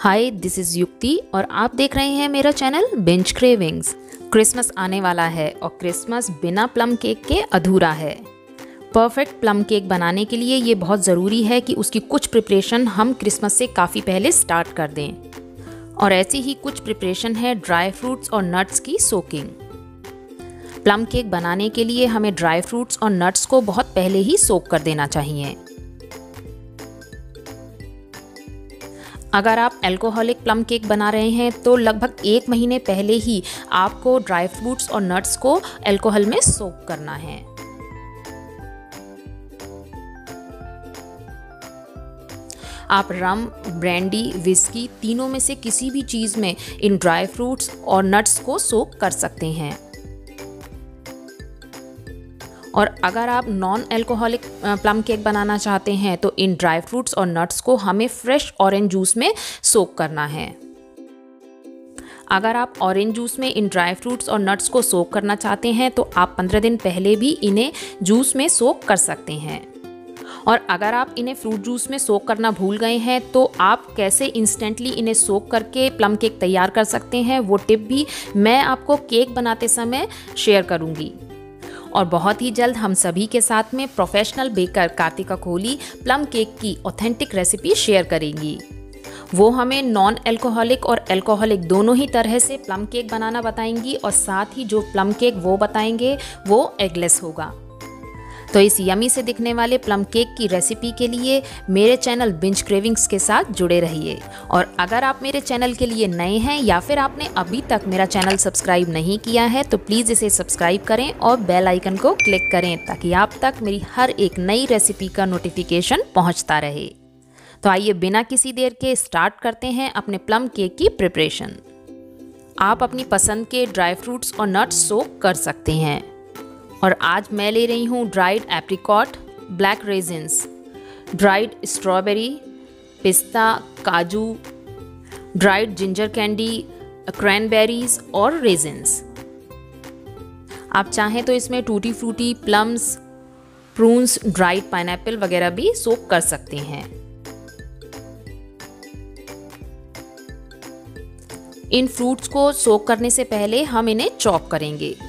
Hi, this is युक्ति और आप देख रहे हैं मेरा चैनल बिंज क्रेविंग्स। क्रिसमस आने वाला है और क्रिसमस बिना प्लम केक के अधूरा है। परफेक्ट प्लम केक बनाने के लिए ये बहुत ज़रूरी है कि उसकी कुछ प्रिपरेशन हम क्रिसमस से काफ़ी पहले स्टार्ट कर दें। और ऐसी ही कुछ प्रिपरेशन है ड्राई फ्रूट्स और नट्स की सोकिंग। प्लम केक बनाने के लिए हमें ड्राई फ्रूट्स और नट्स को बहुत पहले ही सोक कर देना चाहिए। अगर आप अल्कोहलिक प्लम केक बना रहे हैं तो लगभग 1 महीने पहले ही आपको ड्राई फ्रूट्स और नट्स को अल्कोहल में सोक करना है। आप रम, ब्रांडी, विस्की तीनों में से किसी भी चीज़ में इन ड्राई फ्रूट्स और नट्स को सोक कर सकते हैं। और अगर आप नॉन अल्कोहलिक प्लम केक बनाना चाहते हैं तो इन ड्राई फ्रूट्स और नट्स को हमें फ्रेश ऑरेंज जूस में सोक करना है। अगर आप ऑरेंज जूस में इन ड्राई फ्रूट्स और नट्स को सोक करना चाहते हैं तो आप 15 दिन पहले भी इन्हें जूस में सोक कर सकते हैं। और अगर आप इन्हें फ्रूट जूस में सोक करना भूल गए हैं तो आप कैसे इंस्टेंटली इन्हें सोक करके प्लम केक तैयार कर सकते हैं, वो टिप भी मैं आपको केक बनाते समय शेयर करूँगी। और बहुत ही जल्द हम सभी के साथ में professional baker Kartika Kohli plum cake की ऑथेंटिक रेसिपी शेयर करेंगी। वो हमें नॉन अल्कोहलिक और अल्कोहलिक दोनों ही तरह से प्लम केक बनाना बताएंगी और साथ ही जो प्लम केक वो बताएंगे वो एगलेस होगा। तो इस यमी से दिखने वाले प्लम केक की रेसिपी के लिए मेरे चैनल बिंज क्रेविंग्स के साथ जुड़े रहिए। और अगर आप मेरे चैनल के लिए नए हैं या फिर आपने अभी तक मेरा चैनल सब्सक्राइब नहीं किया है तो प्लीज़ इसे सब्सक्राइब करें और बेल आइकन को क्लिक करें ताकि आप तक मेरी हर एक नई रेसिपी का नोटिफिकेशन पहुंचता रहे। तो आइए बिना किसी देर के स्टार्ट करते हैं अपने प्लम केक की प्रिपरेशन। आप अपनी पसंद के ड्राई फ्रूट्स और नट्स सोक कर सकते हैं। और आज मैं ले रही हूँ dried apricot, black raisins, dried strawberry, पिस्ता, काजू, ड्राइड जिंजर कैंडी, क्रैनबेरीज और रेजिन्स। आप चाहें तो इसमें tutti frutti, plums, prunes, dried pineapple वगैरह भी सोक कर सकते हैं। इन फ्रूट्स को सोक करने से पहले हम इन्हें चॉप करेंगे।